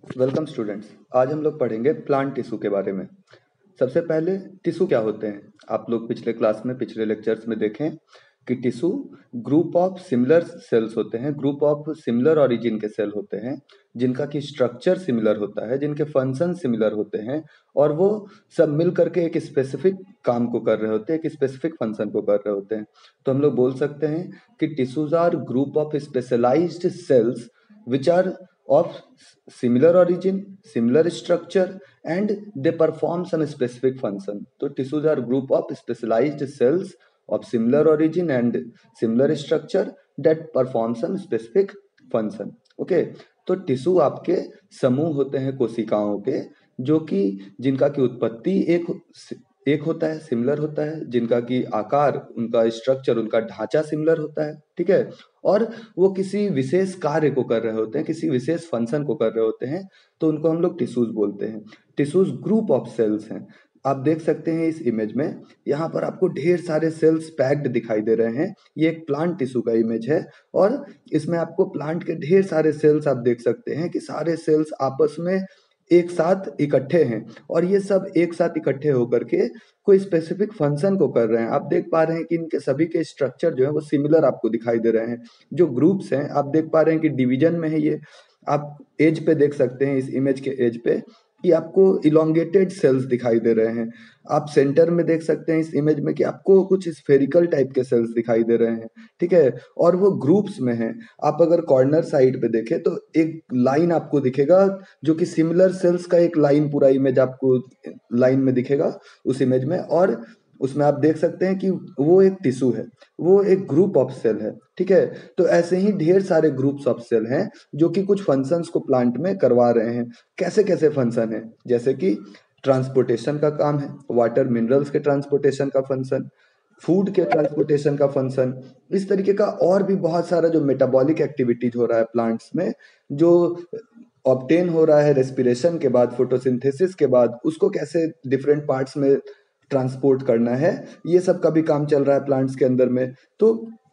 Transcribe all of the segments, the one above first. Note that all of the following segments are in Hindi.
Welcome students. आज हम लोग पढ़ेंगे प्लांट टिश्यू के बारे में। सबसे पहले टिश्यू क्या होते हैं। आप लोग पिछले क्लास में पिछले लेक्चर्स में देखें कि tissue group of similar cells होते हैं, ग्रुप ऑफ सिमिलर ओरिजिन के सेल होते हैं जिनका कि स्ट्रक्चर सिमिलर होता है, जिनके फंक्शन सिमिलर होते हैं और वो सब मिल करके एक स्पेसिफिक काम को कर रहे होते हैं, एक स्पेसिफिक फंक्शन को कर रहे होते हैं। तो हम लोग बोल सकते हैं कि tissues are group of specialized cells which are of similar origin, similar structure, and they perform some specific function. तो tissues are group of specialized cells of similar origin and similar structure that perform some specific function. Okay, तो टिश्यू आपके समूह होते हैं कोशिकाओं के, जो कि जिनका की उत्पत्ति एक होता है, सिमिलर होता है, जिनका की आकार, उनका स्ट्रक्चर, उनका ढांचा सिमिलर होता है, ठीक है, और वो किसी विशेष कार्य को कर रहे होते हैं, किसी विशेष फंक्शन को कर रहे होते हैं, तो उनको हम लोग टिश्यूज बोलते हैं। टिश्यूज ग्रुप ऑफ सेल्स हैं। आप देख सकते हैं इस इमेज में, यहाँ पर आपको ढेर सारे सेल्स पैक्ड दिखाई दे रहे हैं। ये एक प्लांट टिश्यू का इमेज है और इसमें आपको प्लांट के ढेर सारे सेल्स आप देख सकते हैं कि सारे सेल्स आपस में एक साथ इकट्ठे हैं और ये सब एक साथ इकट्ठे होकर के कोई स्पेसिफिक फंक्शन को कर रहे हैं। आप देख पा रहे हैं कि इनके सभी के स्ट्रक्चर जो है वो सिमिलर आपको दिखाई दे रहे हैं। जो ग्रुप्स हैं आप देख पा रहे हैं कि डिवीजन में है ये। आप एज पे देख सकते हैं, इस इमेज के एज पे कि आपको इलोंगेटेड सेल्स दिखाई दे रहे हैं। आप सेंटर में देख सकते हैं इस इमेज में कि आपको कुछ स्फेरिकल टाइप के सेल्स दिखाई दे रहे हैं, ठीक है, और वो ग्रुप्स में हैं। आप अगर कॉर्नर साइड पे देखें तो एक लाइन आपको दिखेगा जो कि सिमिलर सेल्स का एक लाइन, पूरा इमेज आपको लाइन में दिखेगा उस इमेज में, और उसमें आप देख सकते हैं कि वो एक टिश्यू है, वो एक ग्रुप ऑफ सेल है, ठीक है। तो ऐसे ही ढेर सारे ग्रुप्स ऑफ सेल हैं जो कि कुछ फंक्शंस को प्लांट में करवा रहे हैं। कैसे कैसे फंक्शन है, जैसे कि ट्रांसपोर्टेशन का काम है, वाटर मिनरल्स के ट्रांसपोर्टेशन का फंक्शन, फूड के ट्रांसपोर्टेशन का फंक्शन, इस तरीके का और भी बहुत सारा जो मेटाबॉलिक एक्टिविटीज हो रहा है प्लांट्स में, जो ऑब्टेन हो रहा है रेस्पिरेशन के बाद, फोटोसिंथेसिस के बाद, उसको कैसे डिफरेंट पार्ट्स में ट्रांसपोर्ट करना है, ये सब का भी काम चल रहा है प्लांट्स के अंदर में। तो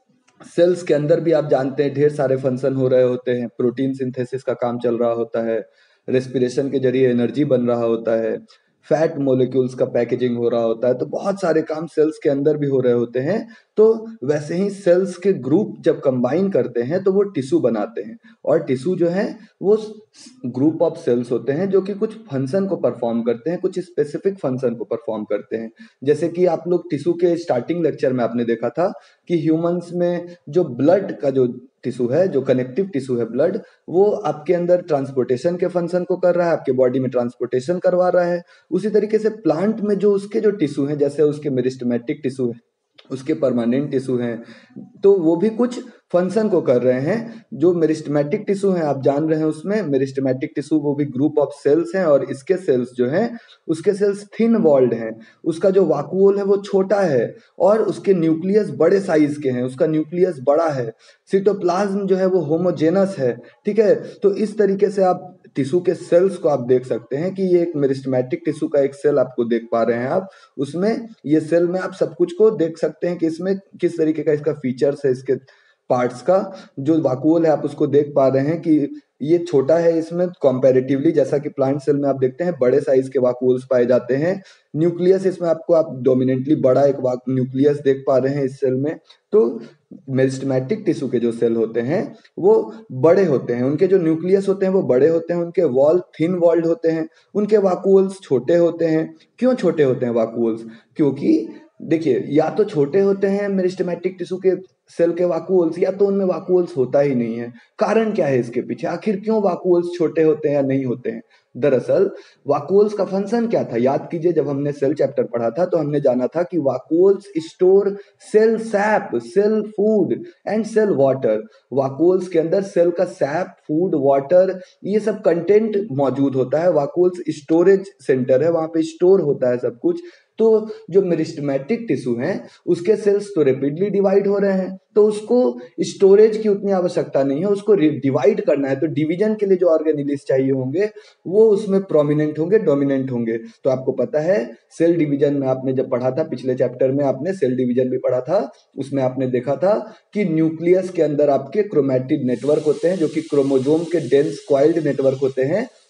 सेल्स के अंदर भी आप जानते हैं ढेर सारे फंक्शन हो रहे होते हैं। प्रोटीन सिंथेसिस का काम चल रहा होता है, रेस्पिरेशन के जरिए एनर्जी बन रहा होता है, फैट मॉलिक्यूल्स का पैकेजिंग हो रहा होता है। तो बहुत सारे काम सेल्स के अंदर भी हो रहे होते हैं। तो वैसे ही सेल्स के ग्रुप जब कंबाइन करते हैं तो वो टिश्यू बनाते हैं, और टिश्यू जो है वो ग्रुप ऑफ सेल्स होते हैं जो कि कुछ फंक्शन को परफॉर्म करते हैं, कुछ स्पेसिफिक फंक्शन को परफॉर्म करते हैं। जैसे कि आप लोग टिश्यू के स्टार्टिंग लेक्चर में आपने देखा था कि ह्यूमंस में जो ब्लड का जो टिश्यू है, जो कनेक्टिव टिश्यू है ब्लड, वो आपके अंदर ट्रांसपोर्टेशन के फंक्शन को कर रहा है, आपके बॉडी में ट्रांसपोर्टेशन करवा रहा है। उसी तरीके से प्लांट में जो उसके जो टिश्यू है, जैसे उसके मेरिस्टेमेटिक टिश्यू है, उसके परमानेंट टिश्यू हैं, तो वो भी कुछ फंक्शन को कर रहे हैं। जो मेरिस्टेमेटिक टिश्यू है आप जान रहे हैं, उसमें मेरिस्टेमेटिक टिश्यू वो भी ग्रुप ऑफ सेल्स हैं, और इसके सेल्स जो हैं उसके सेल्स थिन वॉल्ड हैं, उसका जो वाक्यूल है वो छोटा है, और उसके न्यूक्लियस बड़े साइज के हैं, उसका न्यूक्लियस बड़ा है। साइटोप्लाज्म जो है वो होमोजेनस है, ठीक है। तो इस तरीके से आप टिश्यू के सेल्स को आप देख सकते हैं कि ये एक मेरिस्टेमेटिक टिश्यू का एक सेल आपको देख पा रहे हैं आप। उसमें ये सेल में आप सब कुछ को देख सकते हैं कि इसमें किस तरीके का इसका फीचर्स है, इसके पार्ट्स का जो वाक्यूल है आप उसको देख पा रहे हैं कि ये छोटा है इसमें कंपैरेटिवली, जैसा कि प्लांट सेल में आप देखते हैं बड़े साइज के वाक्यूल्स पाए जाते हैं। न्यूक्लियस इसमें आपको आप डोमिनेंटली बड़ा एक न्यूक्लियस देख पा रहे हैं इस सेल में। तो मेरिस्टेमेटिक टिश्यू के जो सेल होते हैं वो बड़े होते हैं, उनके जो न्यूक्लियस होते हैं वो बड़े होते हैं, उनके वॉल थिन वॉल्ड होते हैं, उनके वाक्यूल्स छोटे होते हैं। क्यों छोटे होते हैं वाक्यूल्स? क्योंकि देखिए, या तो छोटे होते हैं मेरिस्टेमेटिक टिश्यू के सेल के वाक्यूल्स, या तो उनमें वाक्यूल्स होता ही नहीं है। कारण क्या है इसके पीछे? आखिर क्यों वाक्यूल्स छोटे होते हैं या नहीं होते हैं? दरअसल वाक्यूल्स का फंक्शन क्या था, याद कीजिए, जब हमने सेल चैप्टर पढ़ा था तो हमने जाना था कि vacuoles store cell sap, cell food and cell water. Vacuoles के अंदर सेल का सैप, फूड, वाटर, ये सब कंटेंट मौजूद होता है। वाक्यूल्स स्टोरेज सेंटर है, वहां पे स्टोर होता है सब कुछ। तो जो मेरिस्टेमेटिक टिश्यू है उसके सेल्स तो रैपिडली डिवाइड हो रहे हैं, तो उसको स्टोरेज की उतनी आवश्यकता नहीं है, उसको डिवाइड करना है। तो डिवीजन के लिए जो ऑर्गेनेलिस चाहिए होंगे वो उसमें प्रोमिनेंट होंगे, डोमिनेंट होंगे। तो आपको पता है सेल डिवीजन में आपने जब पढ़ा था, पिछले चैप्टर में आपने सेल डिवीजन भी पढ़ा था, उसमें आपने देखा था कि न्यूक्लियस के अंदर आपके क्रोमैटिड नेटवर्क होते हैं जो कि क्रोमोजोम के डेंस क्वाइल्ड नेटवर्क होते हैं,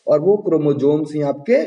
और वो क्रोमोजोम्स ही आपके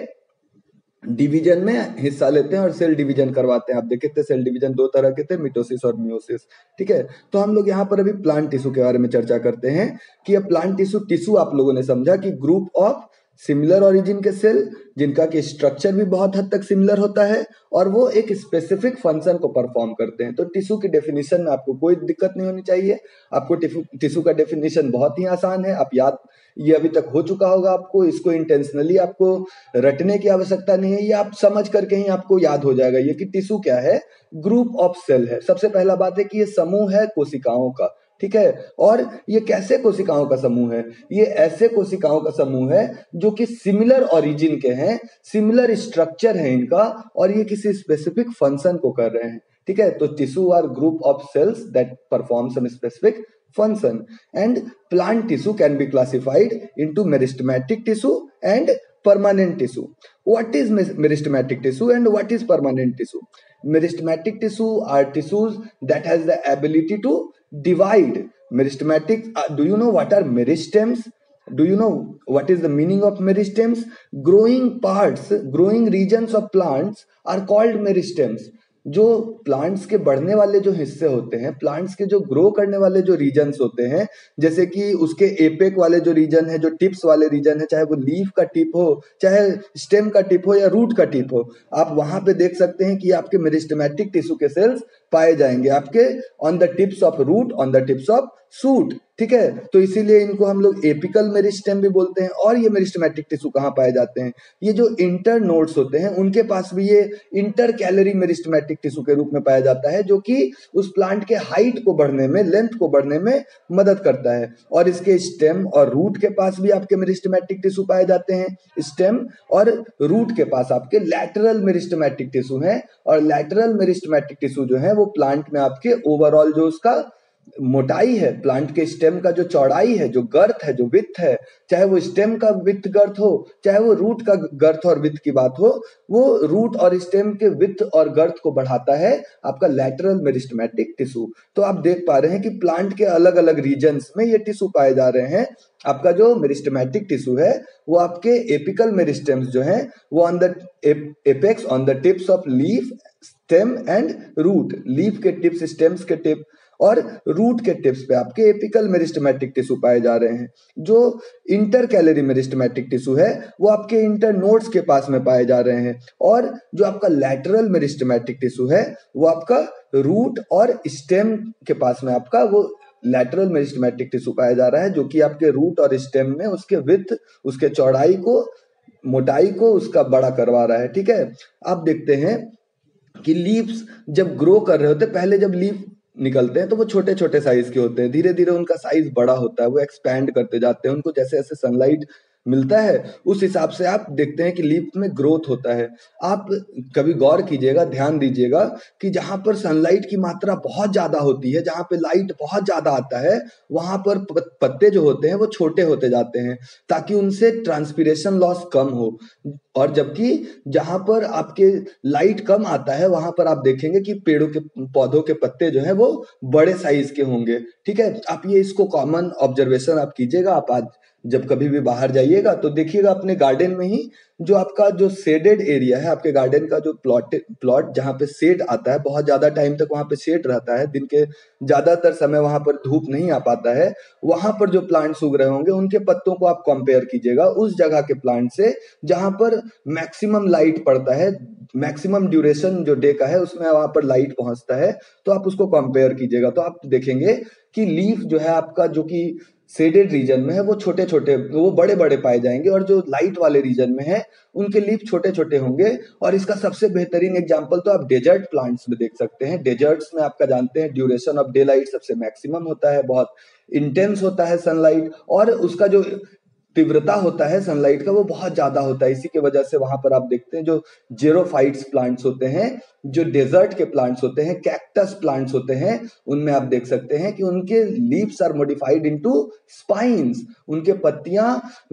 डिवीजन में हिस्सा लेते हैं और सेल डिवीजन करवाते हैं। आप देखे थे सेल डिवीजन दो तरह के थे, मिटोसिस और मियोसिस। ठीक है, तो हम लोग यहाँ पर अभी प्लांट टिश्यू के बारे में चर्चा करते हैं कि ये प्लांट टिश्यू टिश्यू आप लोगों ने समझा कि ग्रुप ऑफ सिमिलर ओरिजिन के सेल जिनका कि स्ट्रक्चर भी बहुत हद तक सिमिलर होता है और वो एक स्पेसिफिक फंक्शन को परफॉर्म करते हैं। तो टिश्यू की डेफिनेशन में आपको कोई दिक्कत नहीं होनी चाहिए। आपको टिश्यू का डेफिनेशन बहुत ही आसान है, आप याद, ये अभी तक हो चुका होगा आपको, इसको इंटेंशनली आपको रटने की आवश्यकता नहीं है, ये आप समझ करके ही आपको याद हो जाएगा ये कि टिश्यू क्या है, ग्रुप ऑफ सेल है। सबसे पहला बात है कि ये समूह है कोशिकाओं का। ठीक है, और ये कैसे कोशिकाओं का समूह है, ये ऐसे कोशिकाओं का समूह है जो कि सिमिलर ओरिजिन के हैं, सिमिलर स्ट्रक्चर है इनका, और ये किसी स्पेसिफिक फंक्शन को कर रहे हैं। ठीक है, तो tissue are group of cells that perform some specific function, and plant tissue can be classified into meristematic tissue and permanent tissue. What is meristematic tissue and what is permanent tissue? Meristematic tissue are tissues that has the ability to divide. Meristematic, do you know what are meristems? Do you know what is the meaning of meristems? Growing parts, growing regions of plants are called meristems. जो प्लांट्स के बढ़ने वाले जो हिस्से होते हैं, प्लांट्स के जो ग्रो करने वाले जो रीजन्स होते हैं, जैसे कि उसके एपेक वाले जो रीजन है, जो टिप्स वाले रीजन है, चाहे वो लीफ का टिप हो, चाहे स्टेम का टिप हो या रूट का टिप हो, आप वहां पे देख सकते हैं कि आपके मेरिस्टेमेटिक टिश्यू के सेल्स पाए जाएंगे आपके on the tips of root, on the tips of shoot. ठीक है, तो इसीलिए इनको हम लोग एपिकल मेरिस्टेम भी बोलते हैं। और ये मेरिस्टेमेटिक टिश्यू कहाँ पाए जाते हैं, ये जो इंटर नोड्स होते हैं उनके पास भी ये इंटर कैलरी मेरिस्टेमेटिक टिश्यू के रूप में पाया जाता है, जो कि उस प्लांट के हाइट को बढ़ने में, लेंथ को बढ़ने में मदद करता है। और इसके स्टेम और रूट के पास भी आपके मेरिस्टेमेटिक टिश्यू पाए जाते हैं। स्टेम और रूट के पास आपके लैटरल मेरिस्टेमेटिक टिश्यू है, और लैटरल मेरिस्टेमेटिक टिश्यू जो है वो प्लांट में आपके ओवरऑल जो उसका मोटाई है, प्लांट के स्टेम का जो चौड़ाई है, जो गर्थ है, जो विड्थ है, चाहे वो स्टेम का विड्थ गर्थ हो, चाहे वो रूट का गर्थ और विड्थ की बात हो, वो रूट और स्टेम के विड्थ और गर्थ को बढ़ाता है आपका लैटरल मेरिस्टेमेटिक टिश्यू। तो आप देख पा रहे हैं कि प्लांट के अलग अलग रीजन्स में ये टिश्यू पाए जा रहे हैं। आपका जो मेरिस्टेमेटिक टिश्यू है वो आपके एपिकल मेरिस्टेम्स जो हैं वो on the apex, on the tips of leaf, stem and root, leaf के टिप्स, स्टेम्स के टिप और रूट के टिप्स पे आपके एपिकल मेरिस्टेमेटिक टिश्यू पाए जा रहे हैं। जो इंटर कैलरी मेरिस्टेमेटिक टिश्यू है वो आपके इंटर नोड्स के पास में पाए जा रहे हैं, और जो आपका लैटरल मेरिस्टेमेटिक टिश्यू है वो आपका रूट और स्टेम के पास में आपका वो लैटरल मेरिस्टेमेटिक टिश्यू पाया जा रहा है, जो कि आपके रूट और स्टेम में उसके विड्थ, उसके चौड़ाई को, मोटाई को उसका बड़ा करवा रहा है। ठीक है, आप देखते हैं कि लीव्स जब ग्रो कर रहे होते हैं, पहले जब लीफ निकलते हैं तो वो छोटे छोटे साइज के होते हैं, धीरे धीरे उनका साइज बड़ा होता है, वो एक्सपैंड करते जाते हैं, उनको जैसे जैसे सनलाइट मिलता है उस हिसाब से आप देखते हैं कि लीफ में ग्रोथ होता है। आप कभी गौर कीजिएगा, ध्यान दीजिएगा कि जहां पर सनलाइट की मात्रा बहुत ज्यादा होती है, जहां पे लाइट बहुत ज्यादा आता है, वहां पर पत्ते जो होते हैं वो छोटे होते जाते हैं ताकि उनसे ट्रांसपिरेशन लॉस कम हो। और जबकि जहां पर आपके लाइट कम आता है वहां पर आप देखेंगे कि पेड़ों के, पौधों के पत्ते जो है वो बड़े साइज के होंगे। ठीक है, आप ये इसको कॉमन ऑब्जर्वेशन आप कीजिएगा। आप आज जब कभी भी बाहर जाइएगा तो देखिएगा अपने गार्डन में ही जो आपका जो शेडेड एरिया है, आपके गार्डन का जो प्लॉट जहाँ पे शेड आता है, बहुत ज्यादा टाइम तक वहां पे शेड रहता है, दिन के ज्यादातर समय वहां पर धूप नहीं आ पाता है, वहां पर जो प्लांट्स उग रहे होंगे उनके पत्तों को आप कंपेयर कीजिएगा उस जगह के प्लांट से जहां पर मैक्सिमम लाइट पड़ता है, मैक्सिमम ड्यूरेशन जो डे का है उसमें वहां पर लाइट पहुंचता है, तो आप उसको कंपेयर कीजिएगा तो आप देखेंगे कि लीफ जो है आपका, जो कि शेडेड रीजन में है, वो छोटे छोटे, वो बड़े बड़े पाए जाएंगे, और जो लाइट वाले रीजन में है उनके लीफ छोटे छोटे होंगे। और इसका सबसे बेहतरीन एग्जांपल तो आप डेजर्ट प्लांट्स में देख सकते हैं। डेजर्ट्स में आपका जानते हैं ड्यूरेशन ऑफ डे लाइट सबसे मैक्सिमम होता है, बहुत इंटेंस होता है सनलाइट, और उसका जो तीव्रता होता है सनलाइट का वो बहुत ज्यादा होता है। इसी की वजह से वहां पर आप देखते हैं जो जेरोफाइट्स प्लांट्स होते हैं, जो डेजर्ट के प्लांट्स होते हैं, कैक्टस प्लांट्स होते हैं, उनमें आप देख सकते हैं कि उनके leaves are modified into spines, उनके पत्तियां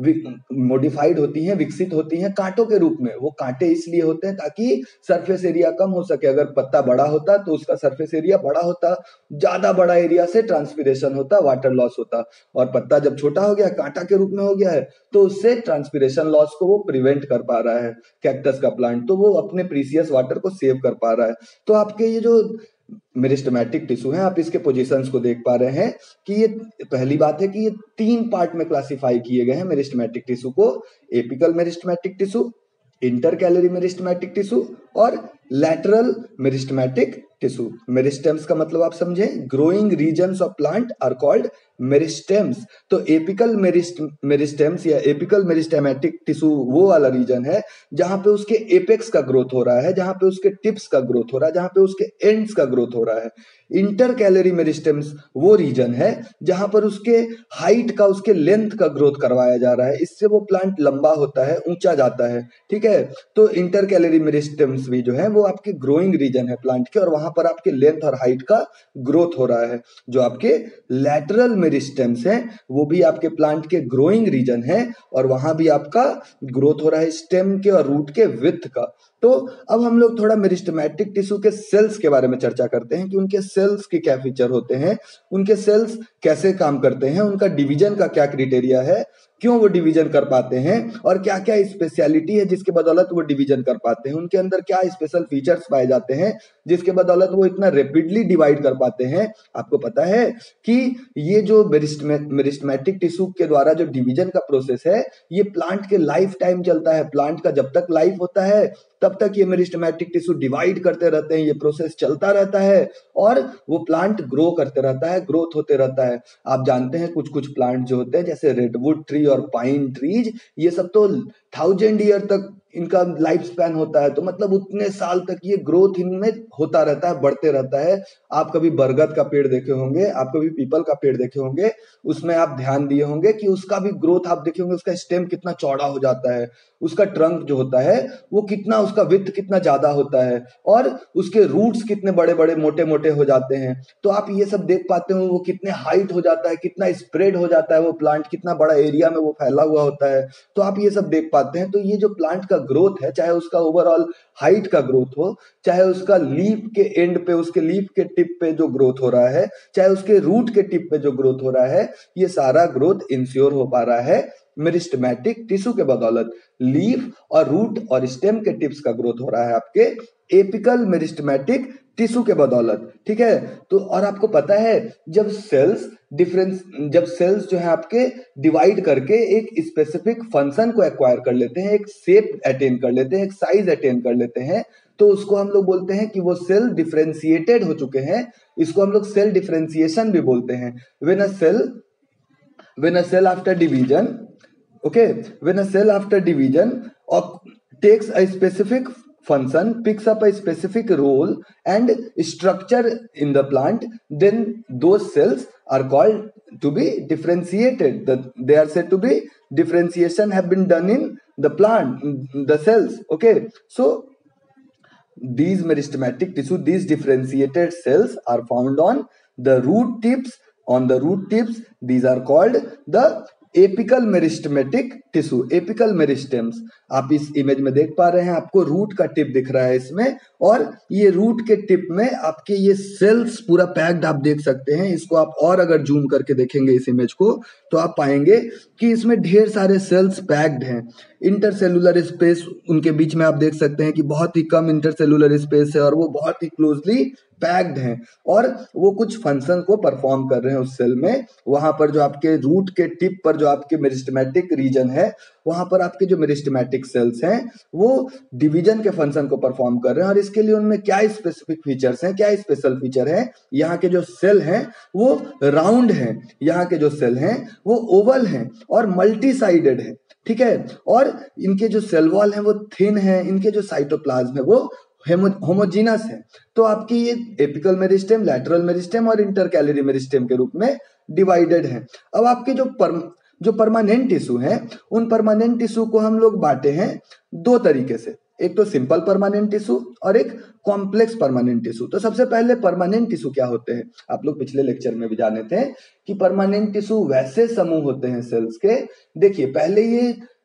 मॉडिफाइड होती हैं, विकसित होती हैं कांटों के रूप में। वो कांटे इसलिए होते हैं ताकि सरफेस एरिया कम हो सके। अगर पत्ता बड़ा होता तो उसका सरफेस एरिया बड़ा होता, ज्यादा बड़ा एरिया से ट्रांसपिरेशन होता, वाटर लॉस होता, और पत्ता जब छोटा हो गया, कांटा के रूप में हो गया है, तो उससे ट्रांसपिरेशन लॉस को वो प्रिवेंट कर पा रहा है कैक्टस का प्लांट, तो वो अपने प्रीसियस वाटर को सेव कर पा रहा है। तो आपके ये जो मेरिस्टेमेटिक टिश्यू है, आप इसके पोजीशंस को देख पा रहे हैं कि ये पहली बात है कि ये 3 पार्ट में क्लासिफाई किए गए हैं मेरिस्टेमेटिक टिश्यू को, apical meristematic tissue, intercalary meristematic tissue और लैटरल मेरिस्टेमेटिक टिश्यू। मेरिस्टेम्स का मतलब आप समझे, growing regions of plant are called meristems. तो एपिकल मेरिस्टेम्स या एपिकल मेरिस्टेमेटिक टिश्यू वो वाला रीजन है जहां पे उसके एपेक्स का ग्रोथ हो रहा है, जहां पे उसके टिप्स का ग्रोथ हो रहा है, जहां पे उसके एंड्स का ग्रोथ हो रहा है। इंटरकैलरी मेरिस्टेम्स वो रीजन है जहां पर उसके हाइट का, उसके लेंथ का ग्रोथ करवाया जा रहा है, इससे वो प्लांट लंबा होता है, ऊंचा जाता है, ठीक है। तो इंटरकैलरी मेरिस्टेम्स भी जो है वो आपके ग्रोइंग रीजन है प्लांट के, और वहां पर आपके लेंथ और हाइट का ग्रोथ हो रहा है। जो आपके लैटरल मेरिस्टेम्स हैं वो भी आपके प्लांट के ग्रोइंग रीजन है, और वहां भी आपका ग्रोथ हो रहा है स्टेम के और रूट के विड्थ का। तो अब हम लोग थोड़ा मेरिस्टेमेटिक टिश्यू के सेल्स के बारे में चर्चा करते हैं कि उनके सेल्स के क्या फीचर होते हैं, उनके सेल्स कैसे काम करते हैं, उनका डिवीजन का क्या क्राइटेरिया है, क्यों वो डिवीजन कर पाते हैं, और क्या क्या स्पेशलिटी है जिसके बदौलत वो डिवीजन कर पाते हैं, उनके अंदर क्या स्पेशल फीचर्स पाए जाते हैं जिसके बदौलत वो इतना रेपिडली डिवाइड कर पाते हैं। आपको पता है कि ये जो मेरिस्टेमेटिक टिश्यू के द्वारा जो डिवीजन का प्रोसेस है, ये प्लांट के लाइफ टाइम चलता है। प्लांट का जब तक लाइफ होता है तब तक ये मेरिस्टेमेटिक टिश्यू डिवाइड करते रहते हैं, ये प्रोसेस चलता रहता है और वो प्लांट ग्रो करते रहता है, ग्रोथ होते रहता है। आप जानते हैं कुछ कुछ प्लांट जो होते हैं जैसे रेडवुड ट्री और पाइन ट्रीज, ये सब तो 1000 ईयर तक इनका लाइफ स्पैन होता है, तो मतलब उतने साल तक ये ग्रोथ इनमें होता रहता है, बढ़ते रहता है। आप कभी बरगद का पेड़ देखे होंगे, आप कभी पीपल का पेड़ देखे होंगे, उसमें आप ध्यान दिए होंगे कि उसका भी ग्रोथ आप देखे होंगे, उसका स्टेम कितना चौड़ा हो जाता है, उसका ट्रंक जो होता है वो कितना, उसका विड्थ कितना ज्यादा होता है, और उसके रूट्स कितने बड़े बड़े मोटे मोटे हो जाते हैं। तो आप ये सब देख पाते हो, वो कितने हाइट हो जाता है, कितना स्प्रेड हो जाता है वो प्लांट, कितना बड़ा एरिया में वो फैला हुआ होता है। तो आप ये सब देख पाते हैं। तो ये जो प्लांट का ग्रोथ है, चाहे उसका ओवरऑल हाइट का ग्रोथ हो, चाहे उसका लीफ के एंड पे, उसके लीफ के टिप पे जो ग्रोथ हो रहा है, चाहे उसके रूट के टिप पे जो ग्रोथ हो रहा है, ये सारा ग्रोथ इंश्योर हो पा रहा है मेरिस्टेमेटिक टिश्यू के बदौलत। लीफ और रूट और स्टेम के टिप्स का ग्रोथ हो रहा है आपके एपिकल मेरिस्टेमेटिक टिश्यू के बदौलत, ठीक है। तो और आपको पता है जब सेल्स जो है आपके डिवाइड करके एक स्पेसिफिक फंक्शन को एक्वायर कर लेते हैं, एक शेप अटेन कर लेते हैं, एक साइज अटेन कर लेते हैं, तो उसको हम लोग बोलते हैं कि वो सेल डिफरेंशिएटेड हो चुके हैं। इसको हम लोग सेल डिफरेंशिएशन भी बोलते हैं। When a cell after division, okay, when a cell after division or takes a specific function, picks up a specific role and structure in the plant, then those cells are called to be differentiated. They are said to be differentiation have been done in the plant, the cells, okay. So these meristematic tissue, these differentiated cells are found on the root tips. On the root tips, these are called the apical meristematic tissue, apical meristems. आप इस इमेज में देख पा रहे हैं, आपको रूट का टिप दिख रहा है इसमें, और ये रूट के टिप में आपके ये सेल्स पूरा पैक्ड आप देख सकते हैं। इसको आप और अगर जूम करके देखेंगे इस इमेज को, तो आप पाएंगे कि इसमें ढेर सारे सेल्स पैक्ड हैं। इंटरसेलुलर स्पेस उनके बीच में आप देख सकते हैं कि बहुत ही कम इंटरसेलुलर स्पेस है, और वो बहुत ही क्लोजली पैक्ड हैं, और वो कुछ फंक्शन को परफॉर्म कर रहे हैं उस सेल में। वहां पर जो आपके रूट के टिप पर जो आपके मेरिस्टेमेटिक रीजन है, वहां पर आपके जो मेरिस्टेमेटिक सेल्स हैं वो डिवीजन के फंक्शन को परफॉर्म कर रहे हैं। और इसके लिए उनमें क्या स्पेसिफिक फीचर्स हैं, क्या स्पेशल फीचर है, यहाँ के जो सेल हैं वो राउंड हैं, यहाँ के जो सेल हैं वो ओवल हैं और मल्टी साइडेड है, ठीक है। और इनके जो सेल वॉल है वो थिन है, इनके जो साइटोप्लाज्म है वो होमोजीनस है। तो आपकी ये एपिकल मेरिस्टेम, लैटरल मेरिस्टेम और इंटरकैलरी मेरिस्टेम के रूप में डिवाइडेड है। अब आपके जो परमानेंट टिश्यू हैं, उन परमानेंट टिश्यू को हम लोग बांटे हैं दो तरीके से, एक तो सिंपल परमानेंट टिश्यू और एक कॉम्प्लेक्स परमानेंट टिश्यू। तो सबसे पहले परमानेंट टिश्यू क्या होते हैं, आप लोग पिछले लेक्चर में भी जाने थे कि परमानेंट टिश्यू वैसे समूह होते हैं सेल्स के। देखिए पहले ये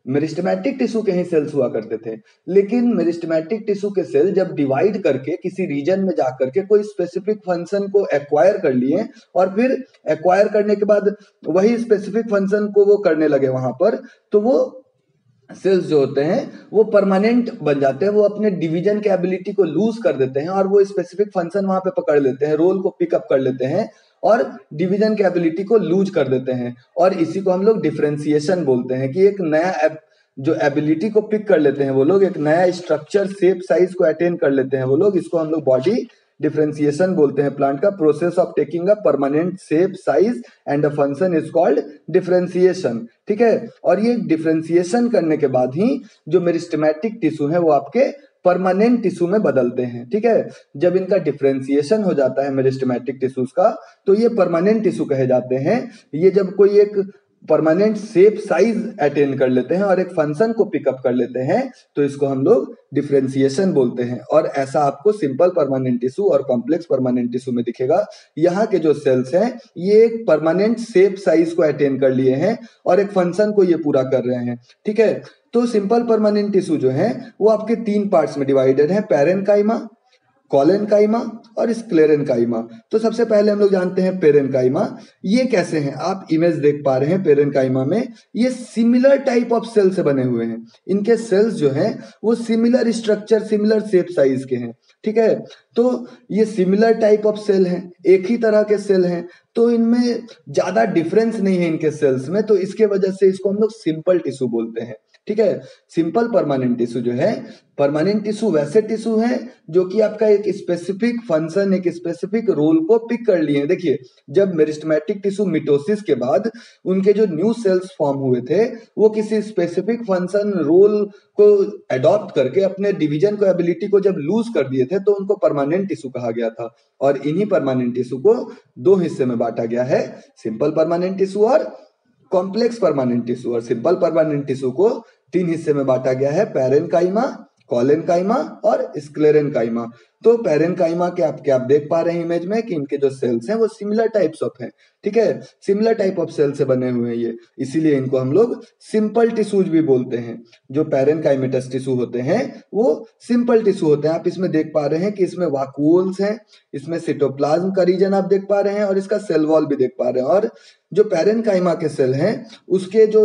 मेरिस्टेमेटिक टिश्यू के ही सेल्स हुआ करते थे, लेकिन मेरिस्टेमेटिक टिश्यू के सेल जब डिवाइड करके किसी रीजन में जाकर के कोई स्पेसिफिक फंक्शन को एक्वायर कर लिए और फिर एक्वायर करने के बाद वही स्पेसिफिक फंक्शन को वो करने लगे वहां पर, तो वो सेल्स जो होते हैं वो परमानेंट बन जाते हैं, वो अपने डिवीजन के एबिलिटी को लूज कर देते हैं और वो स्पेसिफिक फंक्शन वहां पे पकड़ लेते हैं, रोल को पिकअप कर लेते हैं और डिवीजन के एबिलिटी को लूज कर देते हैं। और इसी को हम लोग डिफरेंशिएशन बोलते हैं कि एक नया जो एबिलिटी को पिक कर लेते हैं वो लोग, एक नया स्ट्रक्चर शेप साइज को अटेन कर लेते हैं वो लोग, इसको हम लोग बॉडी डिफरेंशिएशन बोलते हैं। प्लांट का process of taking a permanent shape size and a function is called differentiation. ठीक है, और ये डिफरेंशिएशन करने के बाद ही जो मेरिस्टेमेटिक टिश्यू है वो आपके परमानेंट टिश्यू में बदलते हैं। ठीक है, जब इनका डिफरेंशिएशन हो जाता है मेरिस्टेमेटिक टिश्यूज का, तो ये परमानेंट टिश्यू कहे जाते हैं। ये जब कोई एक परमानेंट शेप साइज अटेन कर लेते हैं और एक फंक्शन को पिकअप कर लेते हैं, तो इसको हम लोग डिफरेंशिएशन बोलते हैं। और ऐसा आपको सिंपल परमानेंट टिश्यू और कॉम्प्लेक्स परमानेंट टिश्यू में दिखेगा। यहाँ के जो सेल्स हैं ये एक परमानेंट शेप साइज को अटेन कर लिए हैं और एक फंक्शन को ये पूरा कर रहे हैं। ठीक है, तो सिंपल परमानेंट टिश्यू जो है वो आपके 3 पार्ट्स में डिवाइडेड है, पैरेन्काइमा, कोलेनकाइमा और स्क्लेरेनकाइमा। तो सबसे पहले हम लोग जानते हैं पेरेन्काइमा। ये कैसे हैं, आप इमेज देख पा रहे हैं पेरेन्काइमा में, ये सिमिलर टाइप ऑफ सेल से बने हुए हैं। इनके सेल्स जो हैं वो similar structure, similar shape size के हैं। ठीक है, तो ये सिमिलर टाइप ऑफ सेल हैं, एक ही तरह के सेल हैं, तो इनमें ज्यादा डिफरेंस नहीं है इनके सेल्स में, तो इसके वजह से इसको हम लोग सिंपल टिश्यू बोलते हैं। ठीक है, सिंपल परमानेंट टिश्यू जो है, परमानेंट टिश्यू वैसे टिश्यू है जो कि आपका एक स्पेसिफिक फंक्शन, एक स्पेसिफिक रोल को पिक कर लिए हैं। देखिए, जब मेरिस्टेमेटिक टिश्यू मिटोसिस के बाद उनके जो न्यू सेल्स फॉर्म हुए थे वो किसी स्पेसिफिक फंक्शन, रोल को अडॉप्ट करके अपने डिवीजन को, एबिलिटी को जब लूज कर दिए थे, तो उनको परमानेंट टिश्यू कहा गया था। और इन्हीं परमानेंट टिश्यू को 2 हिस्से में बांटा गया है, सिंपल परमानेंट टिश्यू और कॉम्प्लेक्स परमानेंट टिश्यू। और सिंपल परमानेंट टिश्यू को 3 हिस्से में बांटा गया है, पैरेन्काइमा, कोलेनकाइमा और स्क्लेरेनकाइमा। तो पैरेन्काइमा के आप देख पा रहे हैं इमेज में कि इनके जो सेल्स हैं वो सिमिलर टाइप्स ऑफ हैं। ठीक है, सिमिलर टाइप ऑफ सेल से बने हुए हैं ये, इसीलिए इनको हम लोग सिंपल टिश्यूज भी बोलते हैं। जो पैरेन्काइमेटस टिश्यू होते हैं वो सिंपल टिश्यू होते हैं। आप इसमें देख पा रहे हैं कि इसमें वाक्यूल्स हैं, इसमें साइटोप्लाज्म का रीजन आप देख पा रहे हैं और इसका सेल वॉल भी देख पा रहे हैं। और जो पैरेन्काइमा के सेल हैं उसके जो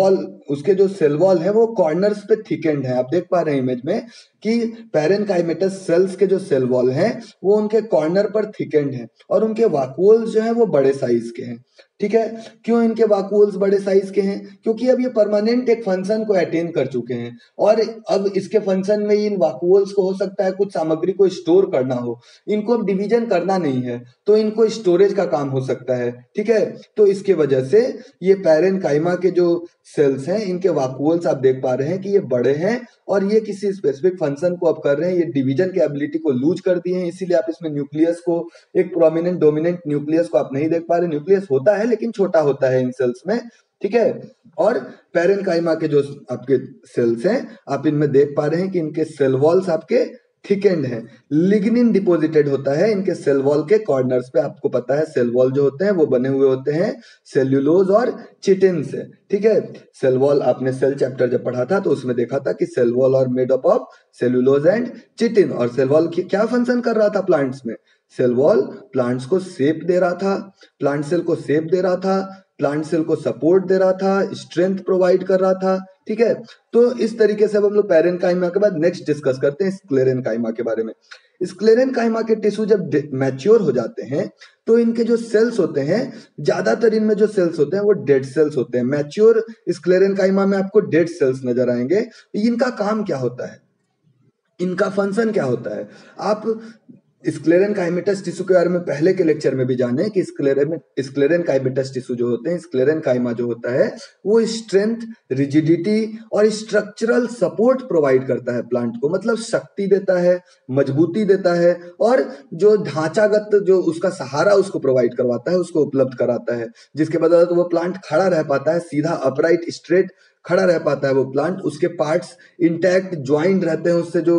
सेल वॉल है वो कॉर्नर्स पे थिकेंड है। आप देख पा रहे हैं इमेज में कि पैरेन्काइमेटस सेल्स के जो सेल वॉल हैं वो उनके कॉर्नर पर थिकेंड है और उनके वाक्यूल्स जो हैं वो बड़े साइज के हैं। ठीक है, क्यों इनके वाक्यूल्स बड़े साइज के हैं? क्योंकि अब ये परमानेंट एक फंक्शन को अटेन कर चुके हैं और अब इसके फंक्शन में इन वाक्यूल्स को हो सकता है कुछ सामग्री को स्टोर करना हो, इनको अब डिवीजन करना नहीं है, तो इनको स्टोरेज का काम हो सकता है। ठीक है, तो इसके वजह से ये पैरेन्काइमा के जो सेल्स हैं इनके वाक्यूल्स आप देख पा रहे हैं कि ये बड़े हैं और ये किसी स्पेसिफिक फंक्शन को अब कर रहे हैं, ये डिवीजन के एबिलिटी को लूज कर दिए हैं। इसीलिए आप इसमें न्यूक्लियस को, एक प्रोमिनेंट डोमिनेंट न्यूक्लियस को आप नहीं देख पा रहे। न्यूक्लियस होता है लेकिन छोटा होता है इन सेल्स में। ठीक है, और पैरेन्काइमा के जो आपके सेल्स हैं आप इनमें देख पा रहे हैं कि इनके सेल वॉल्स आपके थिकेंड है, लिग्निन डिपोजिटेड होता है इनके सेल वॉल के कॉर्नर्स पे। आपको पता है सेल वॉल जो होते हैं वो बने हुए होते हैं सेल्यूलोज और चिटिन से। ठीक है, सेल वॉल आपने सेल चैप्टर जब पढ़ा था तो उसमें देखा था कि सेल वॉल और made up of cellulose and chitin. और सेल वॉल क्या फंक्शन कर रहा था प्लांट्स में? सेल वॉल प्लांट्स को शेप दे रहा था, प्लांट सेल को शेप दे रहा था, प्लांट सेल को सपोर्ट दे रहा था, स्ट्रेंथ प्रोवाइड कर रहा था। ठीक है, तो इस तरीके से अब हम लोग पैरेन्काइमा के बाद नेक्स्ट डिस्कस करते हैं स्क्लेरेन्काइमा के बारे में। स्क्लेरेन्काइमा के टिश्यू जब मैच्योर हो जाते हैं तो इनके जो सेल्स होते हैं, ज्यादातर इनमें जो सेल्स होते हैं वो डेड सेल्स होते हैं। मैच्योर स्क्लेरेन्काइमा में आपको डेड सेल्स नजर आएंगे। इनका काम क्या होता है, इनका फंक्शन क्या होता है? आप स्क्लेरेन्काइमेटस टिश्यू के बारे में पहले के लेक्चर में भी जाने कि स्क्लेरेन्काइमेटस टिश्यू जो होते हैं, स्क्लेरेन्काइमा जो होता है वो स्ट्रेंथ, रिजिडिटी और स्ट्रक्चरल सपोर्ट प्रोवाइड करता है प्लांट को, मतलब शक्ति देता है, मजबूती देता है और जो ढांचागत जो उसका सहारा उसको प्रोवाइड करवाता है, उसको उपलब्ध कराता है, जिसके बदौलत वो प्लांट खड़ा रह पाता है, सीधा अपराइट स्ट्रेट खड़ा रह पाता है वो प्लांट। उसके पार्ट्स इंटैक्ट ज्वाइंट रहते हैं, उससे जो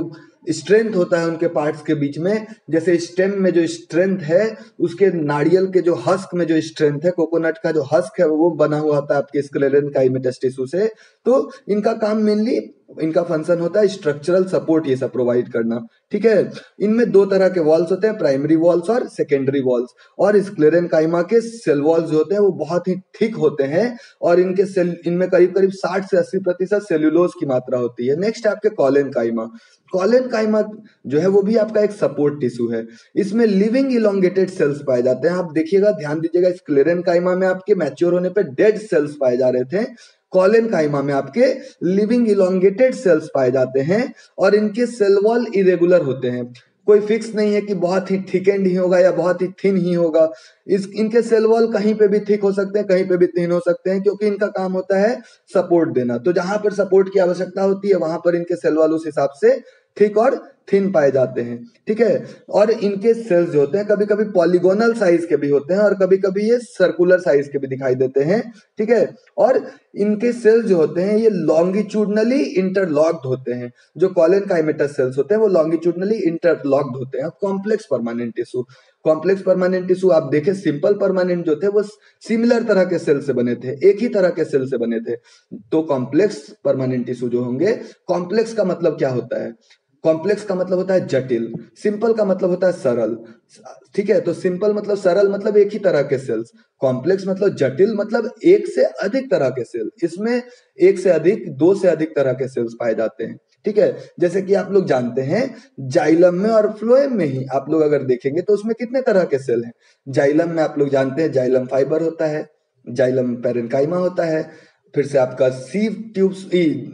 स्ट्रेंथ होता है उनके पार्ट्स के बीच में, जैसे स्टेम में जो स्ट्रेंथ है, उसके नारियल के जो हस्क में जो स्ट्रेंथ है, कोकोनट का जो हस्क है वो बना हुआ होता है आपके स्क्लेरेनकाइमेटस टिश्यू से। तो इनका काम मेनली, इनका फंक्शन होता है स्ट्रक्चरल सपोर्ट ये सब प्रोवाइड करना, ठीक है। इनमें दो तरह के वॉल्स होते हैं, प्राइमरी वॉल्स और सेकेंडरी वॉल्स। और स्क्लेरेनकाइमा के सेल वॉल्स जो होते हैं वो बहुत ही थिक होते हैं और इनके सेल, इनमें करीब करीब 60 से 80% सेल्यूलोज की मात्रा होती है। नेक्स्ट आपके कॉलेनकाइमा। कॉलेनकाइमा जो है वो भी आपका एक सपोर्ट टिश्यू है। इसमें लिविंग इलोंगेटेड सेल्स पाए जाते हैं। आप देखिएगा, ध्यान दीजिएगा, स्क्लेरेनकाइमा में आपके मैच्योर होने पे डेड सेल्स पाए जा रहे थे, कॉलेनकाइमा में आपके लिविंग इलोंगेटेड सेल्स पाए जाते हैं और इनके सेल वॉल इरेगुलर होते हैं। कोई फिक्स नहीं है कि बहुत ही थिकेंड ही होगा या बहुत ही थिन ही होगा। इनके सेल वॉल कहीं पे भी थिक हो सकते हैं, कहीं पे भी थिन हो सकते हैं, क्योंकि इनका काम होता है सपोर्ट देना। तो जहां पर सपोर्ट की आवश्यकता होती है वहां पर इनके सेल वॉल उस हिसाब से थिक और थिन पाए जाते हैं, ठीक है। और इनके सेल्स जो होते हैं कभी कभी पॉलीगोनल साइज के भी होते हैं और कभी कभी ये सर्कुलर साइज के भी दिखाई देते हैं, ठीक है। और इनके सेल्स जो होते हैं ये लॉन्गिट्यूडनली इंटरलॉक्ड होते हैं। जो कॉलेनकाइमेटस सेल्स होते हैं वो लॉन्गिट्यूडनली इंटरलॉक्ड होते हैं। Complex permanent tissue, complex permanent tissue आप देखें, सिंपल परमानेंट जो थे वो सिमिलर तरह के सेल से बने थे, एक ही तरह के सेल से बने थे। तो कॉम्प्लेक्स परमानेंट टिश्यू जो होंगे, कॉम्प्लेक्स का मतलब क्या होता है? कॉम्प्लेक्स का मतलब होता है जटिल, सिंपल का मतलब होता है सरल, ठीक है। तो सिंपल मतलब सरल मतलब एक ही तरह के सेल्स, कॉम्प्लेक्स मतलब जटिल मतलब एक से अधिक तरह के सेल। इसमें एक से अधिक, दो से अधिक तरह के सेल्स पाए जाते हैं, ठीक है। जैसे कि आप लोग जानते हैं जाइलम में और फ्लोएम में ही आप लोग अगर देखेंगे तो उसमें कितने तरह के सेल हैं। जाइलम में आप लोग जानते हैं जाइलम फाइबर होता है, जाइलम पैरेन्काइमा होता है, फिर से आपका सीव ट्यूब्स,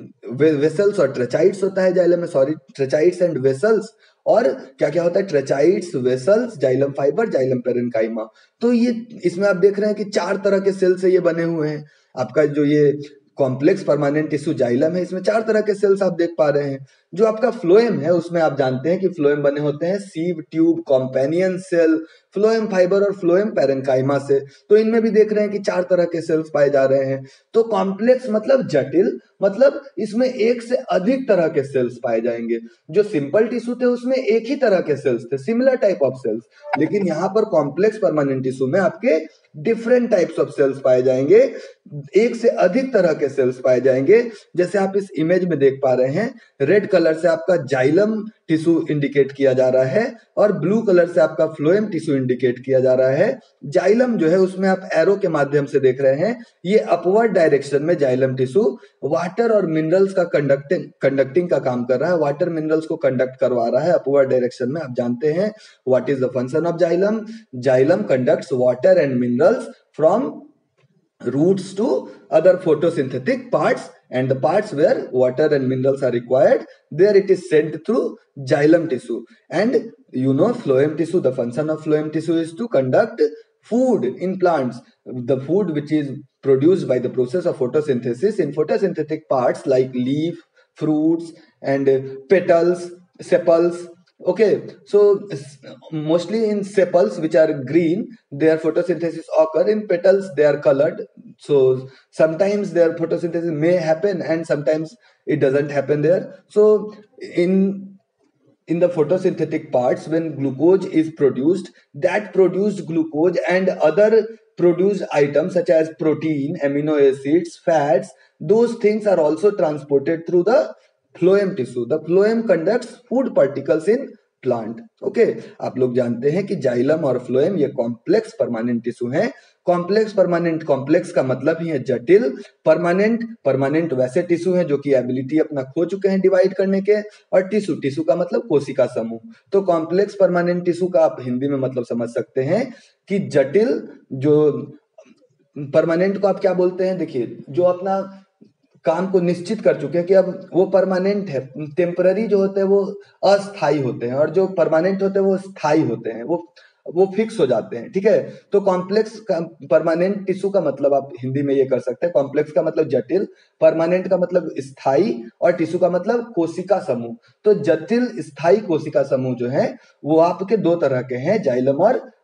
वेसल्स और ट्रेचाइट्स होता है जाइलम में, सॉरी, ट्रेचाइट्स एंड वेसल्स। और क्या क्या होता है? Tracheids, vessels, xylem fibre, xylem parenchyma. तो ये इसमें आप देख रहे हैं कि 4 तरह के सेल से ये बने हुए हैं। आपका जो ये कॉम्प्लेक्स परमानेंट टिश्यू जाइलम है, इसमें 4 तरह के सेल्स आप देख पा रहे हैं। जो आपका फ्लोएम है उसमें आप जानते हैं कि फ्लोएम बने होते हैं sieve tube, companion cell, phloem fibre और फ्लोएम पैरेन्काइमा से। तो इनमें भी देख रहे हैं कि 4 तरह के सेल्स पाए जा रहे हैं। तो कॉम्प्लेक्स मतलब जटिल, मतलब इसमें एक से अधिक तरह के सेल्स पाए जाएंगे। जो सिंपल टिश्यू थे उसमें एक ही तरह के सेल्स थे, सिमिलर टाइप ऑफ सेल्स, लेकिन यहाँ पर कॉम्प्लेक्स परमानेंट टिश्यू में आपके डिफरेंट टाइप्स ऑफ सेल्स पाए जाएंगे, एक से अधिक तरह के सेल्स पाए जाएंगे। जैसे आप इस इमेज में देख पा रहे हैं, रेड कलर से आपका जाइलम टिश्यू इंडिकेट किया जा रहा है और ब्लू कलर से आपका फ्लोएम टिश्यू इंडिकेट किया जा रहा है। जाइलम जो है उसमें आप एरो के माध्यम से देख रहे हैं, ये अपवर्ड डायरेक्शन में जाइलम टिश्यू वाटर और मिनरल्स का कंडक्टिंग का काम कर रहा है, वाटर मिनरल्स को कंडक्ट करवा रहा है अपवर्ड डायरेक्शन में। आप जानते हैं what is the function of xylem? Xylem conducts water and minerals from roots to other photosynthetic parts, and the parts where water and minerals are required, there it is sent through xylem tissue. And you know phloem tissue, the function of phloem tissue is to conduct food in plants, the food which is produced by the process of photosynthesis in photosynthetic parts like leaf, fruits and petals, sepals. Okay, so mostly in sepals which are green, their photosynthesis occur. In petals they are colored, so sometimes their photosynthesis may happen and sometimes it doesn't happen there. So in the photosynthetic parts, when glucose is produced, that produced glucose and other produced items such as protein, amino acids, fats, those things are also transported through the phloem tissue. The phloem conducts food particles in plant. Okay, आप लोग जानते हैं कि जाइलम और फ्लोएम ये कॉम्प्लेक्स परमानेंट टिश्यू हैं। कॉम्प्लेक्स परमानेंट, कॉम्प्लेक्स का मतलब ही है जटिल, परमानेंट, परमानेंट वैसे टिश्यू हैं जो कि एबिलिटी अपना खो चुके हैं डिवाइड करने के, और टिश्यू, टिश्यू का मतलब कोशिका समूह। तो कॉम्प्लेक्स परमानेंट टिश्यू का आप हिंदी में मतलब समझ सकते हैं कि जटिल। जो परमानेंट को आप क्या बोलते हैं? देखिए, जो अपना काम को निश्चित कर चुके हैं कि अब वो परमानेंट है। टेम्पररी जो होते हैं वो अस्थाई होते हैं और जो परमानेंट होते हैं वो स्थायी होते हैं, वो फिक्स हो जाते हैं, ठीक है। तो कॉम्प्लेक्स परमानेंट टिश्यू का मतलब आप हिंदी में ये कर सकते हैं, कॉम्प्लेक्स का मतलब जटिल, परमानेंट का मतलब स्थायी और टिश्यू का मतलब कोशिका समूह। तो जटिल स्थायी कोशिका समूह जो है वो आपके 2 तरह के हैं, जाइलम और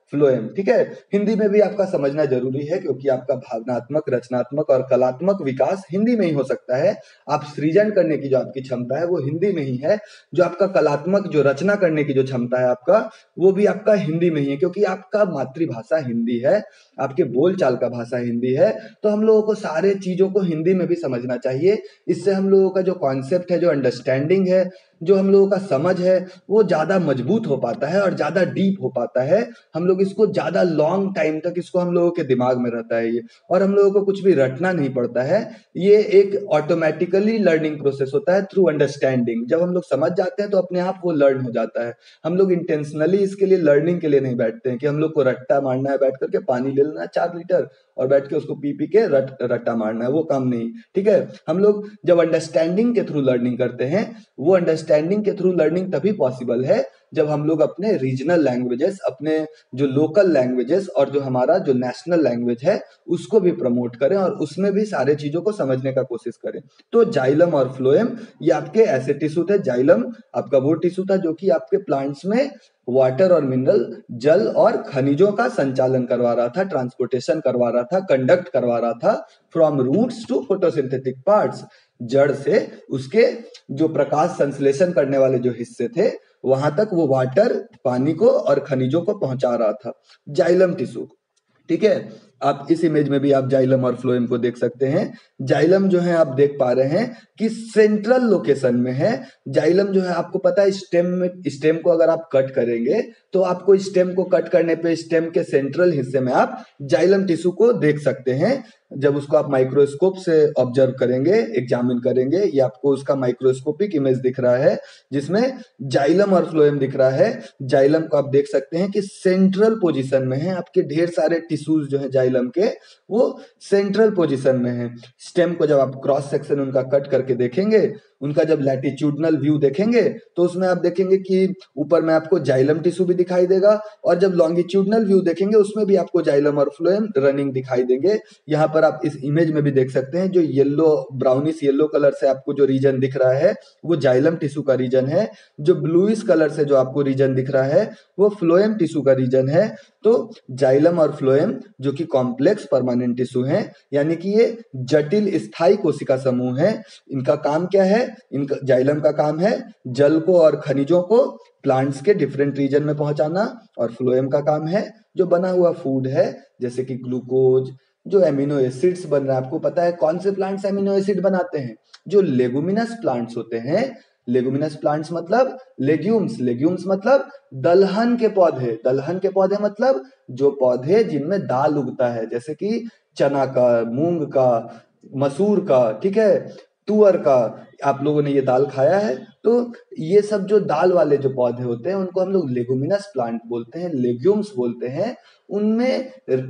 फ्लोएम, ठीक है। हिंदी में भी आपका समझना जरूरी है क्योंकि आपका भावनात्मक, रचनात्मक और कलात्मक विकास हिंदी में ही हो सकता है। आप सृजन करने की जो आपकी क्षमता है वो हिंदी में ही है। जो आपका कलात्मक, जो रचना करने की जो क्षमता है आपका, वो भी आपका हिंदी में ही है क्योंकि आपका मातृभाषा हिंदी है, आपके बोलचाल का भाषा हिंदी है। तो हम लोगों को सारे चीजों को हिंदी में भी समझना चाहिए। इससे हम लोगों का जो कॉन्सेप्ट है, जो अंडरस्टैंडिंग है, जो हम लोगों का समझ है, वो ज्यादा मजबूत हो पाता है और ज्यादा डीप हो पाता है। हम लोग इसको ज्यादा लॉन्ग टाइम तक इसको हम लोगों के दिमाग में रहता है ये, और हम लोगों को कुछ भी रटना नहीं पड़ता है। ये एक ऑटोमेटिकली लर्निंग प्रोसेस होता है थ्रू अंडरस्टैंडिंग। जब हम लोग समझ जाते हैं तो अपने आप वो लर्न हो जाता है। हम लोग इंटेंशनली इसके लिए, लर्निंग के लिए नहीं बैठते हैं कि हम लोग को रट्टा मारना है, बैठ करके पानी ले लेना 4 लीटर और बैठ के उसको पी पी के रट्टा मारना है, वो काम नहीं, ठीक है। हम लोग जब अंडरस्टैंडिंग के थ्रू लर्निंग करते हैं, वो अंडरस्टैंडिंग के थ्रू लर्निंग तभी पॉसिबल है जब हम लोग अपने रीजनल लैंग्वेजेस, अपने जो लोकल लैंग्वेजेस और जो हमारा जो नेशनल लैंग्वेज है उसको भी प्रमोट करें और उसमें भी सारे चीजों को समझने का कोशिश करें। तो जाइलम और फ्लोएम ये आपके ऐसे टिश्यू थे। जाइलम आपका वो टिश्यू था जो कि आपके प्लांट्स में वाटर और मिनरल, जल और खनिजों का संचालन करवा रहा था, ट्रांसपोर्टेशन करवा रहा था, कंडक्ट करवा रहा था from roots to photosynthetic parts. जड़ से उसके जो प्रकाश संश्लेषण करने वाले जो हिस्से थे वहां तक वो वाटर, पानी को और खनिजों को पहुंचा रहा था, जाइलम टिश्यू, ठीक है। आप इस इमेज में भी आप जाइलम और फ्लोएम को देख सकते हैं। जाइलम जो है आप देख पा रहे हैं कि सेंट्रल लोकेशन में है। जाइलम जो है आपको पता है स्टेम में, स्टेम को अगर आप कट करेंगे तो आपको स्टेम को कट करने पे स्टेम के सेंट्रल हिस्से में आप जाइलम टिश्यू को देख सकते हैं। जब उसको आप माइक्रोस्कोप से ऑब्जर्व करेंगे, एग्जामिन करेंगे, ये आपको उसका माइक्रोस्कोपिक इमेज दिख रहा है जिसमें जाइलम और फ्लोएम दिख रहा है। जाइलम को आप देख सकते हैं कि सेंट्रल पोजीशन में है। आपके ढेर सारे टिश्यूज जो है जाइलम के, वो सेंट्रल पोजीशन में है। स्टेम को जब आप क्रॉस सेक्शन उनका कट करके देखेंगे, उनका जब लैटिट्यूडनल व्यू देखेंगे तो उसमें आप देखेंगे कि ऊपर में आपको जाइलम टिश्यू भी दिखाई देगा, और जब लॉन्गिट्यूडनल व्यू देखेंगे उसमें भी आपको जाइलम और फ्लोएम रनिंग दिखाई देंगे। यहाँ पर आप इस इमेज में भी देख सकते हैं जो येलो, ब्राउनिश येलो कलर से आपको जो रीजन दिख रहा है वो जाइलम टिश्यू का रीजन है। जो ब्लूइश कलर से जो आपको रीजन दिख रहा है वो फ्लोएम टिश्यू का रीजन है। तो जाइलम और फ्लोएम जो कि कॉम्प्लेक्स परमानेंट टिश्यू हैं, यानी कि ये जटिल स्थायी कोशिका समूह है। इनका काम क्या है? इनका, जाइलम का काम है जल को और खनिजों को प्लांट्स के डिफरेंट रीजन में पहुंचाना, और फ्लोएम का काम है जो बना हुआ फूड है जैसे कि ग्लूकोज, जो एमिनो एसिड्स बन रहा है। आपको पता है कौन से प्लांट्स एमिनो एसिड बनाते हैं? जो लेगुमिनस प्लांट्स होते हैं। लेगुमिनस प्लांट्स मतलब लेग्यूम्स, लेग्यूम्स मतलब दलहन के पौधे। दलहन के पौधे मतलब जो पौधे जिनमें दाल उगता है, जैसे कि चना का, मूंग का, मसूर का, ठीक है, तुअर का। आप लोगों ने ये दाल खाया है? तो ये सब जो दाल वाले जो पौधे होते हैं उनको हम लोग लेगुमिनस प्लांट बोलते हैं, लेग्यूम्स बोलते हैं। उनमें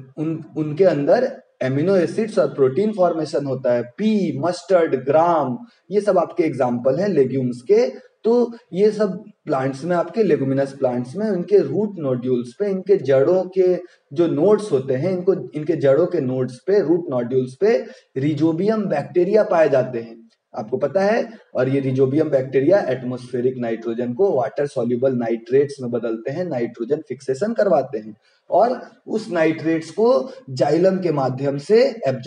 उनके अंदर एमिनो एसिड्स और प्रोटीन फॉर्मेशन होता है। पी, मस्टर्ड, ग्राम, ये सब आपके एग्जाम्पल हैं लेग्यूम्स के। तो ये सब प्लांट्स में, आपके लेगुमिनस प्लांट्स में, इनके रूट नोड्यूल्स पे, इनके जड़ों के जो नोड्स होते हैं, इनको, इनके जड़ों के नोड्स पे, रूट नोड्यूल्स पे रिजोबियम बैक्टीरिया पाए जाते हैं। आपको पता है। और ये रिजोबियम बैक्टीरिया एटमॉस्फेरिक नाइट्रोजन को वाटर सॉल्युबल नाइट्रेट्स में बदलते हैं, नाइट्रोजन फिक्सेशन करवाते हैं, और उस नाइट्रेट्स को जाइलम के माध्यम से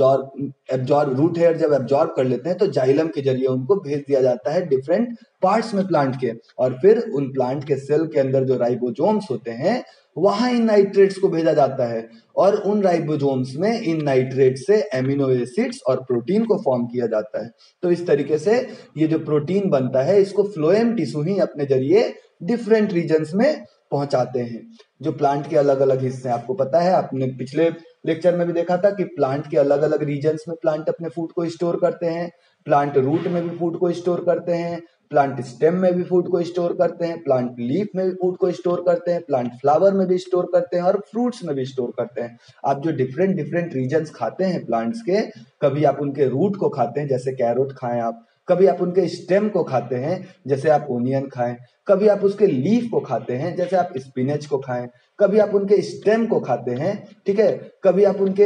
एब्जॉर्ब रूट हेयर जब एब्जॉर्ब कर लेते हैं तो जाइलम के जरिए उनको भेज दिया जाता है डिफरेंट पार्ट्स में प्लांट के, और फिर उन प्लांट के सेल के अंदर जो राइबोसोम्स होते हैं वहां इन नाइट्रेट्स को भेजा जाता है, और उन राइबोसोम्स में इन नाइट्रेट्स से एमिनो एसिड्स और प्रोटीन को फॉर्म किया जाता है। तो इस तरीके से ये जो प्रोटीन बनता है इसको फ्लोएम टिश्यू ही अपने जरिए डिफरेंट रीजन्स में पहुंचाते हैं। जो प्लांट के अलग अलग हिस्से हैं, आपको पता है, आपने पिछले लेक्चर में भी देखा था कि प्लांट के अलग अलग रीजन्स में प्लांट अपने फूड को स्टोर करते हैं। प्लांट रूट में भी फूड को स्टोर करते हैं, प्लांट स्टेम में भी फूड को स्टोर करते हैं, प्लांट लीफ में भी फूड को स्टोर करते हैं, प्लांट फ्लावर में भी स्टोर करते हैं, और फ्रूट्स में भी स्टोर करते हैं। आप जो डिफरेंट डिफरेंट रीजन्स खाते हैं प्लांट्स के, कभी आप उनके रूट को खाते हैं जैसे कैरोट खाएं आप, कभी आप उनके स्टेम को खाते हैं जैसे आप ओनियन खाएं, कभी आप उसके लीफ को खाते हैं जैसे आप स्पिनच को खाएं, कभी आप उनके स्टेम को खाते हैं, ठीक है, कभी आप उनके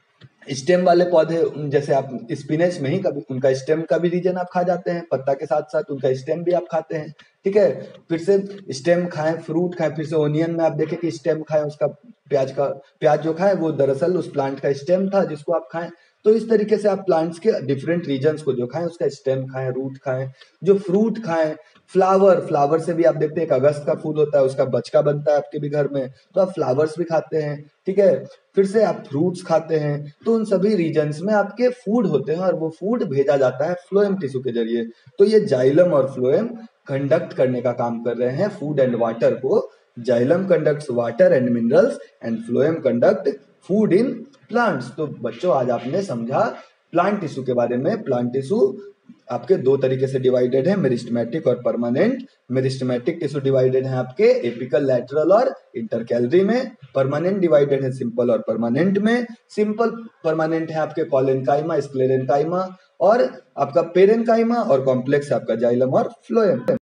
स्टेम वाले पौधे जैसे आप स्पिनच में ही कभी उनका स्टेम का भी रीजन आप खा जाते हैं, पत्ता के साथ साथ उनका स्टेम भी आप खाते हैं, ठीक है। फिर से स्टेम खाएं, फ्रूट खाएं, फिर से ओनियन में आप देखें कि स्टेम खाएं उसका, प्याज जो खाएं वो दरअसल उस प्लांट का स्टेम था जिसको आप खाएं। तो इस तरीके से आप प्लांट्स के डिफरेंट रीजन्स को जो खाएं, उसका स्टेम खाएं, रूट खाएं, जो फ्रूट खाएं, फ्लावर से भी आप देखते हैं एक अगस्त का फूल होता है, उसका बचका बनता है आपके भी घर में, तो आप फ्लावर्स भी खाते हैं, ठीक है। फिर से आप फ्रूट्स खाते हैं, तो उन सभी रीजन्स में आपके फूड होते हैं और वो फूड भेजा जाता है फ्लोएम टिश्यू के जरिए। तो ये जाइलम और फ्लोएम कंडक्ट करने का काम कर रहे हैं फूड एंड वाटर को। Xylem conducts water and minerals and phloem conduct food in plants. तो बच्चों आज आपने समझा प्लांट टिश्यू के बारे में। प्लांट टिश्यू आपके दो तरीके से डिवाइडेड है, मेरिस्टेमेटिक और परमानेंट। मेरिस्टेमेटिक टिश्यू डिवाइडेड है आपके एपिकल, लैटरल और इंटरकैलरी में। परमानेंट डिवाइडेड है सिंपल और परमानेंट में। सिंपल परमानेंट है आपके कॉलेनकाइमा, स्क्लेरेनकाइमा और आपका पेरेनकाइमा, और कॉम्प्लेक्स है आपका जाइलम और फ्लोएम।